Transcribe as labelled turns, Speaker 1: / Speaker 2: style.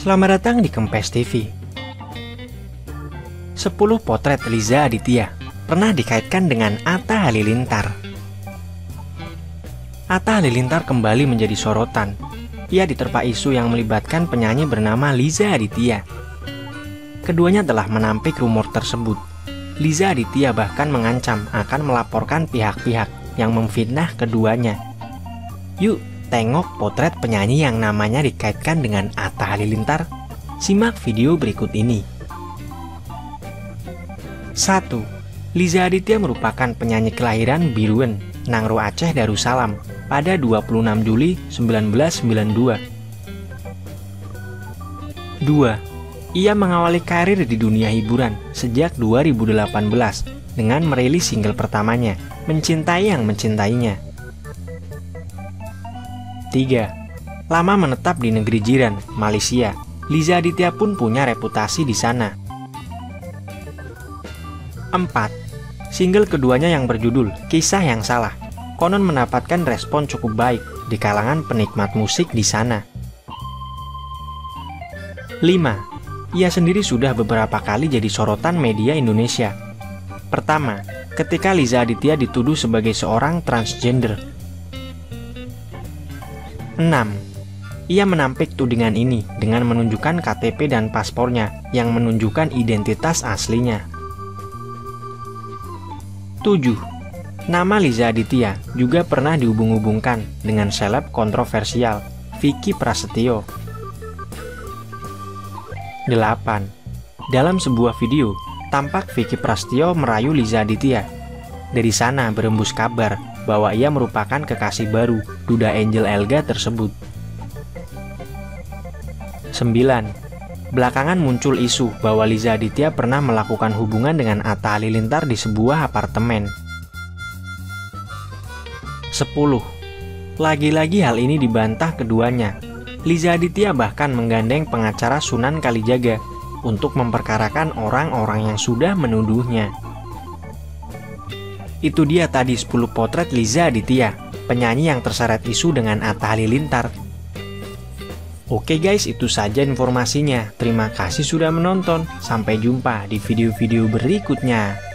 Speaker 1: Selamat datang di Kempes TV. 10 potret Liza Aditya pernah dikaitkan dengan Atta Halilintar. Atta Halilintar kembali menjadi sorotan. Ia diterpa isu yang melibatkan penyanyi bernama Liza Aditya. Keduanya telah menampik rumor tersebut. Liza Aditya bahkan mengancam akan melaporkan pihak-pihak yang memfitnah keduanya. Yuk, tengok potret penyanyi yang namanya dikaitkan dengan Atta Halilintar. Simak video berikut ini. 1. Liza Aditya merupakan penyanyi kelahiran Biruan, Nangro Aceh Darussalam pada 26 Juli 1992. 2. Ia mengawali karir di dunia hiburan sejak 2018 dengan merilis single pertamanya, Mencintai Yang Mencintainya. 3. Lama menetap di negeri jiran, Malaysia, Liza Aditya pun punya reputasi di sana. 4. Single keduanya yang berjudul Kisah Yang Salah konon mendapatkan respon cukup baik di kalangan penikmat musik di sana. 5. Ia sendiri sudah beberapa kali jadi sorotan media Indonesia. Pertama, ketika Liza Aditya dituduh sebagai seorang transgender. 6. Ia menampik tudingan ini dengan menunjukkan KTP dan paspornya yang menunjukkan identitas aslinya. 7. Nama Liza Aditya juga pernah dihubung-hubungkan dengan seleb kontroversial Vicky Prasetyo. 8. Dalam sebuah video, tampak Vicky Prasetyo merayu Liza Aditya. Dari sana berembus kabar bahwa ia merupakan kekasih baru duda Angel Elga tersebut. 9. Belakangan muncul isu bahwa Liza Aditya pernah melakukan hubungan dengan Atta Halilintar di sebuah apartemen. 10. Lagi-lagi hal ini dibantah keduanya. Liza Aditya bahkan menggandeng pengacara Sunan Kalijaga untuk memperkarakan orang-orang yang sudah menuduhnya. Itu dia tadi 10 potret Liza Aditya, penyanyi yang terseret isu dengan Atta Halilintar. Oke guys, itu saja informasinya. Terima kasih sudah menonton. Sampai jumpa di video-video berikutnya.